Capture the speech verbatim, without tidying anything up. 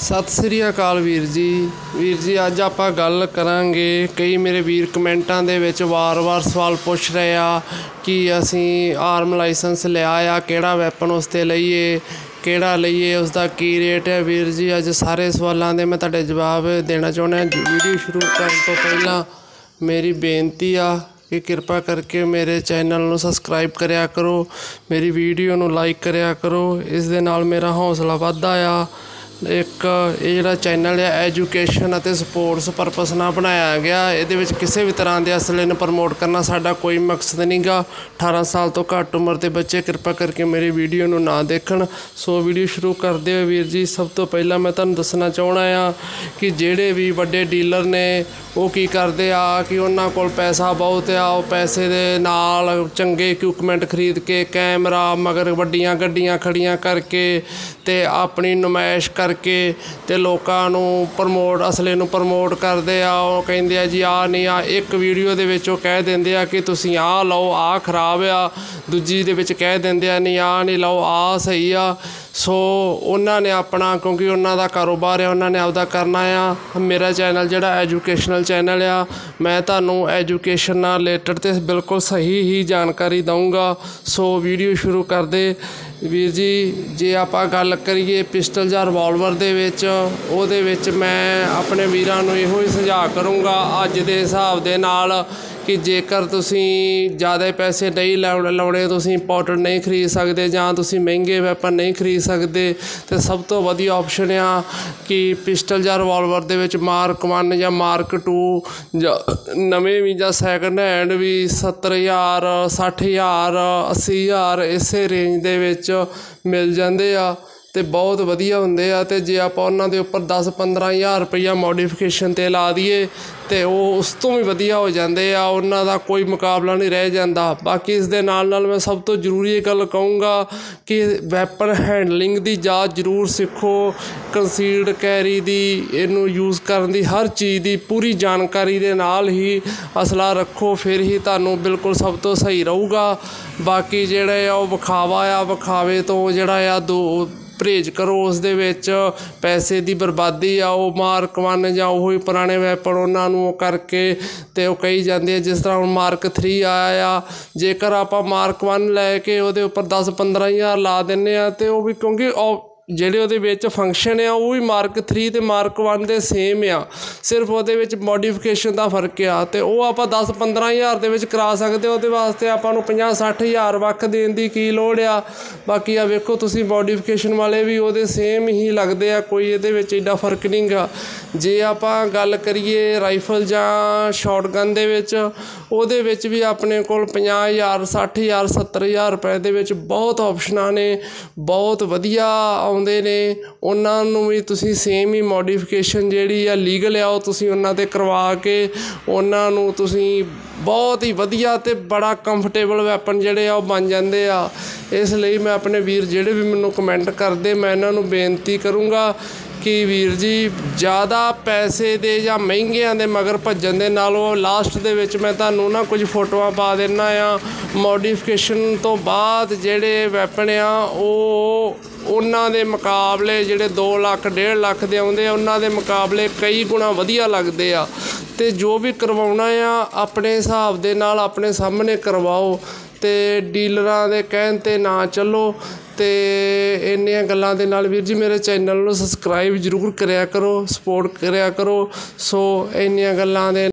सत श्री अकाल वीर जी वीर जी अज आपां गल करांगे। कई मेरे वीर कमेंटां दे विच वार वार सवाल पुछ रहे आ कि असीं आर्म लाइसेंस लिया आ, किहड़ा वैपन उस ते लईए, किहड़ा लईए, उसका की रेट है। वीर जी अज सारे सवालों के मैं तुहाडे जवाब देना चाहुंदा। वीडियो शुरू करन तो पहलां मेरी बेनती आ कि कृपा करके मेरे चैनल नूं सबसक्राइब करिया करो, मेरी वीडियो नूं लाइक करिया करो। इस दे नाल मेरा हौसला वधदा आ। एक ये जिहड़ा चैनल है एजुकेशन और स्पोर्ट्स परपस नाल बनाया गया। ये किसी भी तरह के असले नूं प्रमोट करना साडा कोई मकसद नहीं गा। अठारह साल तो घट उम्र के बच्चे कृपा करके मेरी वीडियो नूं ना देखण। सो वीडियो शुरू करदे हो वीर जी, सब तो पहला मैं तुहानूं दसना चाहुंदा आ कि जिहड़े भी वड्डे डीलर ने वो की करदे आ कि उन्हां कोल पैसा बहुत आ, वो पैसे दे नाल चंगे इक्विपमेंट खरीद के कैमरा मगर वड्डियां गड्डियां खड़ियां करके ते अपनी नुमाइश करके ते लोकां नूं प्रमोट असले नूं प्रमोट करदे आ। वो कहिंदे आ जी आ नहीं आ, एक वीडियो दे विच वो कह दिंदे आ कि तुसीं आ लओ, आ खराब आ, दूजी दे विच कह दिंदे आ नहीं आ नहीं लओ, आ सही आ। सो उन्होंने अपना क्योंकि उन्होंने कारोबार है, उन्होंने आपदा करना आ। मेरा चैनल जिहड़ा एजुकेशनल चैनल आ, मैं तुहानूं एजुकेशन नाल रिलेटेड ते बिल्कुल सही ही जानकारी दूँगा। सो वीडियो शुरू करदे वीर जी। जे आपां गल करिए पिस्टल जां रिवॉल्वर दे विच, उहदे विच मैं अपने वीरां नूं इहो ही सुझाव करूँगा अज दे हिसाब दे नाल कि जेकर तुसीं ज़्यादा पैसे नहीं लाउणे, तुसीं इंपोर्टेड नहीं खरीद सकते जां तुसीं महंगे वैपन नहीं खरीद सकते, तो सब तो वधिया ऑप्शन आ कि पिस्टल जां रिवॉल्वर दे विच मार्क वन जां मार्क टू जां नवें भी जां सैकंड हैंड भी सत्तर हज़ार सठ हज़ार अस्सी हज़ार इसे रेंज दे विच मिल जांदे आ ते बहुत वधिया हुंदे आ। ते जे आपां उन्हां दे उपर दस पंद्रह हज़ार रुपया मॉडिफिकेशन ते ला दईए ते वो उस तो भी वधिया हो जाते आ, उन्हां दा कोई मुकाबला नहीं रह जाता। बाकी इस दे नाल नाल मैं सब तो जरूरी गल कहूँगा कि वैपन हैंडलिंग की जाच जरूर सीखो, कंसील्ड कैरी दी इनू यूज़ करन दी हर चीज़ की पूरी जानकारी दे नाल ही असला रखो, फिर ही तुहानूं बिल्कुल सब तो सही रहूगा। बाकी जिहड़े आ विखावा आ, विखावे तो जिहड़ा आ दो परहेज करो। उस दे विच पैसे की बर्बादी आ। वो मार्क वन जां ओही पुराने वैपन उन्हां नूं करके ते वो कही जाते हैं जिस तरह हुण मार्क थ्री आया आ, जेकर आपां मार्क वन लैके उहदे उपर दस पंद्रह हज़ार ला दिंदे आ ते वो भी क्योंकि ਜਿਹੜੇ ਉਹਦੇ ਵਿੱਚ फंक्शन ਆ ਉਹ ਵੀ मार्क थ्री ਤੇ मार्क वन ਦੇ सेम ਆ, सिर्फ ਉਹਦੇ ਵਿੱਚ ਮੋਡੀਫਿਕੇਸ਼ਨ ਦਾ ਫਰਕ ਆ ਤੇ ਉਹ ਆਪਾਂ ਦਸ ਪੰਦਰਾਂ ਹਜ਼ਾਰ ਦੇ ਵਿੱਚ ਕਰਾ ਸਕਦੇ। ਉਹਦੇ ਵਾਸਤੇ ਆਪਾਂ ਨੂੰ ਪੰਜਾਹ ਸੱਠ ਹਜ਼ਾਰ ਵੱਖ ਦੇਣ ਦੀ ਕੀ ਲੋੜ ਆ। ਬਾਕੀ ਆ ਵੇਖੋ ਤੁਸੀਂ ਮੋਡੀਫਿਕੇਸ਼ਨ ਵਾਲੇ ਵੀ ਉਹਦੇ ਸੇਮ ਹੀ ਲੱਗਦੇ ਆ, ਕੋਈ ਇਹਦੇ ਵਿੱਚ ਏਡਾ ਫਰਕ ਨਹੀਂ ਗਾ। ਜੇ ਆਪਾਂ ਗੱਲ ਕਰੀਏ ਰਾਈਫਲ ਜਾਂ ਸ਼ਾਟਗਨ ਦੇ ਵਿੱਚ, ਉਹਦੇ ਵਿੱਚ ਵੀ ਆਪਣੇ ਕੋਲ ਪੰਜਾਹ ਹਜ਼ਾਰ ਸੱਠ ਹਜ਼ਾਰ ਸੱਤਰ ਹਜ਼ਾਰ ਰੁਪਏ ਦੇ ਵਿੱਚ ਬਹੁਤ ਆਪਸ਼ਨਾਂ ਨੇ, ਬਹੁਤ ਵਧੀਆ ਆਉਂਦੇ ਨੇ। ਉਹਨਾਂ ਨੂੰ ਵੀ ਤੁਸੀਂ ਸੇਮ ਹੀ ਮੋਡੀਫਿਕੇਸ਼ਨ ਜਿਹੜੀ ਆ ਲੀਗਲ ਆ ਉਹ ਤੁਸੀਂ ਉਹਨਾਂ 'ਤੇ ਕਰਵਾ ਕੇ ਉਹਨਾਂ ਨੂੰ ਤੁਸੀਂ ਬਹੁਤ ਹੀ ਵਧੀਆ ਅਤੇ ਬੜਾ ਕੰਫਰਟੇਬਲ ਵੈਪਨ ਜਿਹੜੇ ਆ ਉਹ ਬਣ ਜਾਂਦੇ ਆ। ਇਸ ਲਈ ਮੈਂ ਆਪਣੇ ਵੀਰ ਜਿਹੜੇ ਵੀ ਮੈਨੂੰ ਕਮੈਂਟ ਕਰਦੇ ਮੈਂ ਇਹਨਾਂ ਨੂੰ ਬੇਨਤੀ ਕਰੂੰਗਾ कि वीर जी ज़्यादा पैसे दे या महंगियां दे मगर भजन दे नालों लास्ट दे विच मैं तुहानूं ना कुछ फोटोआं पा देना आ मॉडिफिकेशन तो बाद जिहड़े वैपन आ वो उन्हां दे मुकाबले जिहड़े दो लख डेढ़ लख दे आउंदे आ उन्हां दे मुकाबले कई गुणा वधिया लगदे आ। ते जो भी करवाउणा आ अपने हिसाब दे नाल अपने सामने करवाओ ते डीलरां दे कहण ते ना चलो। तो इन्नियां गल्लां दे नाल वीर जी मेरे चैनल नूं सबसक्राइब जरूर करिया करो, सपोर्ट करिया करो। सो इन्नियां गल्लां दे